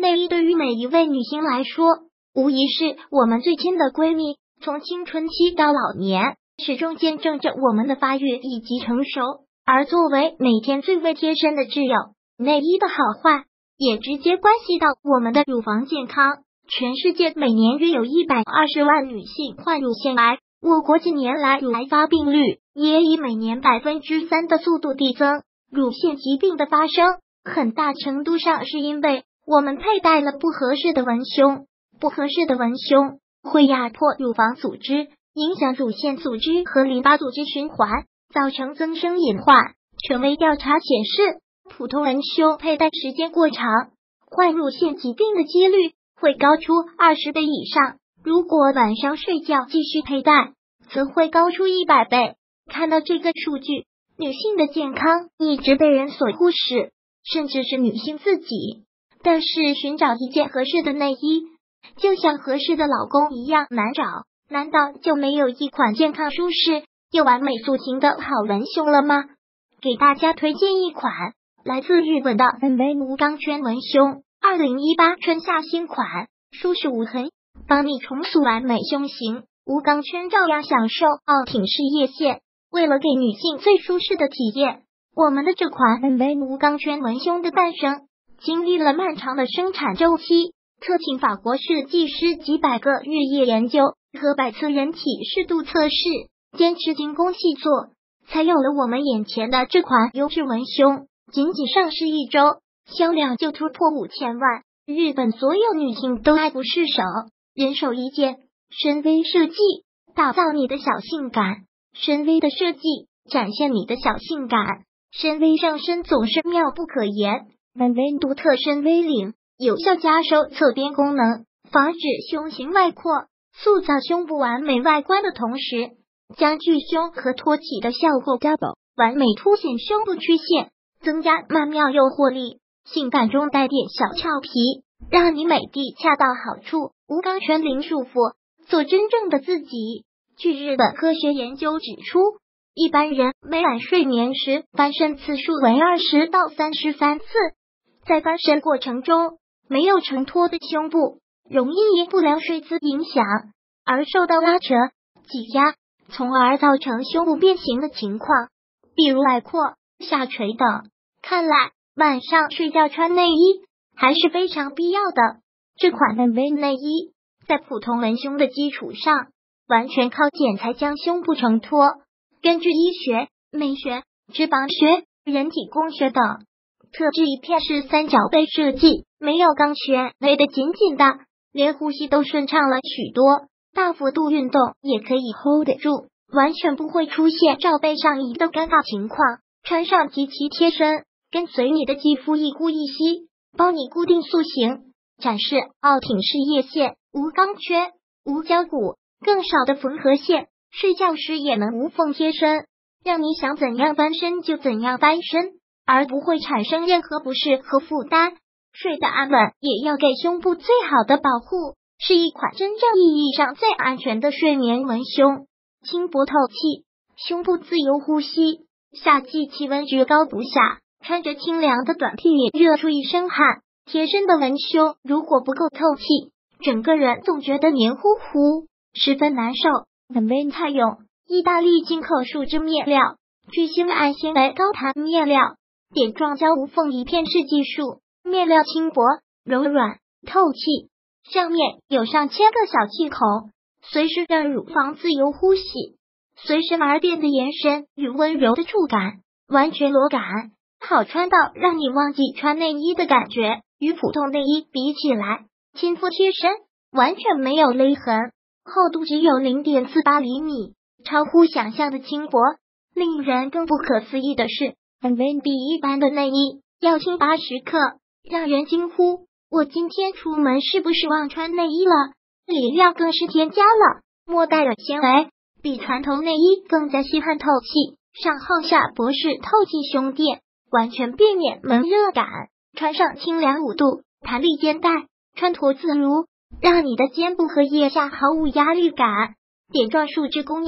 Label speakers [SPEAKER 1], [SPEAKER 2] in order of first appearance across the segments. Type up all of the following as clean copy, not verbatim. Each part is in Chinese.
[SPEAKER 1] 内衣对于每一位女性来说，无疑是我们最亲的闺蜜，从青春期到老年，始终见证着我们的发育以及成熟。而作为每天最为贴身的挚友，内衣的好坏也直接关系到我们的乳房健康。全世界每年约有120万女性患乳腺癌，我国近年来乳癌发病率也以每年3%的速度递增。乳腺疾病的发生，很大程度上是因为我们佩戴了不合适的文胸。不合适的文胸会压迫乳房组织，影响乳腺组织和淋巴组织循环，造成增生隐患。权威调查显示，普通文胸佩戴时间过长，患乳腺疾病的几率会高出20倍以上。如果晚上睡觉继续佩戴，则会高出100倍。看到这个数据，女性的健康一直被人所忽视，甚至是女性自己。但是寻找一件合适的内衣，就像合适的老公一样难找，难道就没有一款健康舒适又完美塑形的好文胸了吗？给大家推荐一款来自日本的 NV 无钢圈文胸，2018春夏新款，舒适无痕，帮你重塑完美胸型，无钢圈照样享受奥挺式腋线。为了给女性最舒适的体验，我们的这款 NV 无钢圈文胸的诞生经历了漫长的生产周期，特请法国设计师几百个日夜研究和100次人体适度测试，坚持精工细作，才有了我们眼前的这款优质文胸。仅仅上市1周，销量就突破5000万，日本所有女性都爱不释手，人手一件。深 V 设计，打造你的小性感。深 V 的设计，展现你的小性感。深 V 上身总是妙不可言，NV 独特深 V 领，有效夹收侧边功能，防止胸型外扩，塑造胸部完美外观的同时，将巨胸和托起的效果 double， 完美凸显胸部曲线，增加曼妙诱惑力，性感中带点小俏皮，让你美的恰到好处。无钢圈零束缚，做真正的自己。据日本科学研究指出，一般人每晚睡眠时翻身次数为20到33次，在翻身过程中，没有承托的胸部容易因不良睡姿影响而受到拉扯、挤压，从而造成胸部变形的情况，比如外扩、下垂等。看来晚上睡觉穿内衣还是非常必要的。这款 NV 内衣在普通文胸的基础上，完全靠剪裁将胸部承托。根据医学、美学、脂肪学、人体工学等，特制一片式三角杯设计，没有钢圈勒得紧紧的，连呼吸都顺畅了许多，大幅度运动也可以 hold 得住，完全不会出现罩杯上移的尴尬情况。穿上极其贴身，跟随你的肌肤一呼一吸，帮你固定塑形，展示奥挺式腋线，无钢圈、无胶骨，更少的缝合线，睡觉时也能无缝贴身，让你想怎样翻身就怎样翻身，而不会产生任何不适和负担。睡得安稳，也要给胸部最好的保护，是一款真正意义上最安全的睡眠文胸。轻薄透气，胸部自由呼吸。夏季气温居高不下，穿着清凉的短 T 也热出一身汗。贴身的文胸如果不够透气，整个人总觉得黏糊糊，十分难受。NV 采用意大利进口树脂面料，聚锌胺纤维高弹面料，点状胶无缝一片式技术，面料轻薄、柔软、透气，上面有上千个小气孔，随时让乳房自由呼吸，随时而变的延伸与温柔的触感，完全裸感，好穿到让你忘记穿内衣的感觉。与普通内衣比起来，亲肤贴身，完全没有勒痕，厚度只有 0.48 厘米，超乎想象的轻薄。令人更不可思议的是， NV 比一般的内衣要轻80克，让人惊呼，我今天出门是不是忘穿内衣了？里料更是添加了莫代尔纤维，比传统内衣更加吸汗透气，上厚下薄式透气胸垫，完全避免闷热感。穿上清凉5度，弹力肩带，穿脱自如，让你的肩部和腋下毫无压力感。点状树脂工艺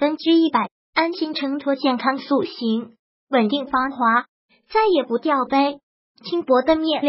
[SPEAKER 1] 100%，安心承托健康塑形，稳定防滑，再也不掉杯。轻薄的面料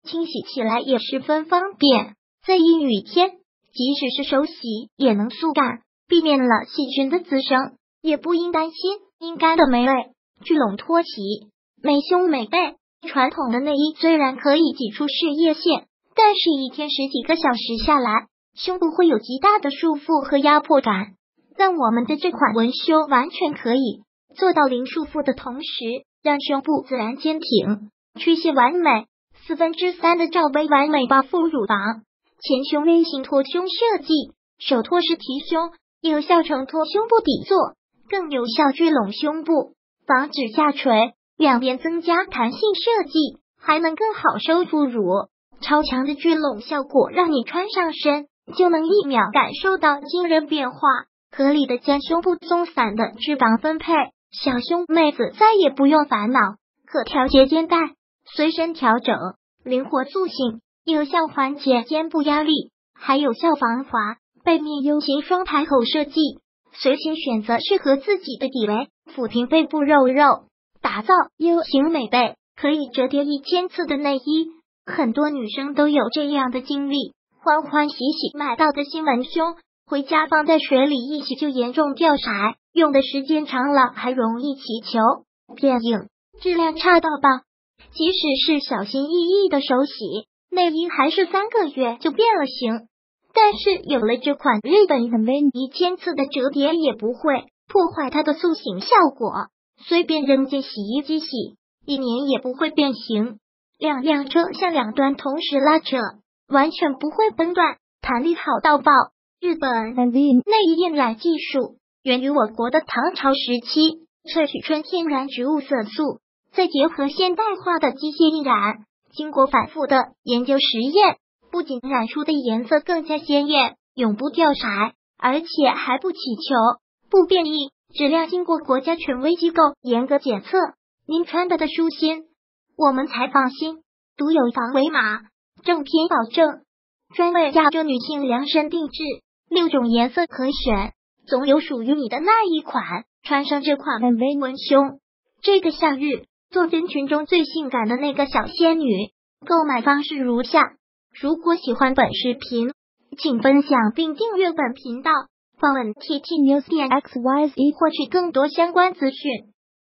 [SPEAKER 1] 清洗起来也十分方便。在阴雨天，即使是手洗也能速干，避免了细菌的滋生，也不应担心阴干的霉味。聚拢脱洗，美胸美背。传统的内衣虽然可以挤出事业线，但是一天10几个小时下来，胸部会有极大的束缚和压迫感。但我们的这款文胸完全可以做到零束缚的同时，让胸部自然坚挺，曲线完美。3/4的罩杯完美包覆乳房，前胸微型托胸设计，手托式提胸，有效承托胸部底座，更有效聚拢胸部，防止下垂。两边增加弹性设计，还能更好收腹乳。超强的聚拢效果，让你穿上身就能1秒感受到惊人变化，合理的将胸部松散的脂肪分配。小胸妹子再也不用烦恼可调节肩带，随身调整，灵活塑形，有效缓解肩部压力，还有效防滑。背面 U 型双排口设计，随心选择适合自己的底围，抚平背部肉肉。打造 U 型美背，可以折叠1000次的内衣，很多女生都有这样的经历。欢欢喜喜买到的新文胸，回家放在水里一洗就严重掉色，用的时间长了还容易起球变硬，质量差到爆。即使是小心翼翼的手洗，内衣还是3个月就变了形。但是有了这款日本1000次的折叠，也不会破坏它的塑形效果。随便扔进洗衣机洗，1年也不会变形。两车向两端同时拉扯，完全不会崩断，弹力好到爆。日本内衣印染技术源于我国的唐朝时期，萃取纯天然植物色素，再结合现代化的机械印染，经过反复的研究实验，不仅染出的颜色更加鲜艳，永不掉色，而且还不起球，不变异。质量经过国家权威机构严格检测，您穿的舒心，我们才放心。独有防伪码，正品保证，专为亚洲女性量身定制，6种颜色可选，总有属于你的那一款。穿上这款文胸，这个夏日做人群中最性感的那个小仙女。购买方式如下：如果喜欢本视频，请分享并订阅本频道。访问 TT News 点 XYZ 获取更多相关资讯。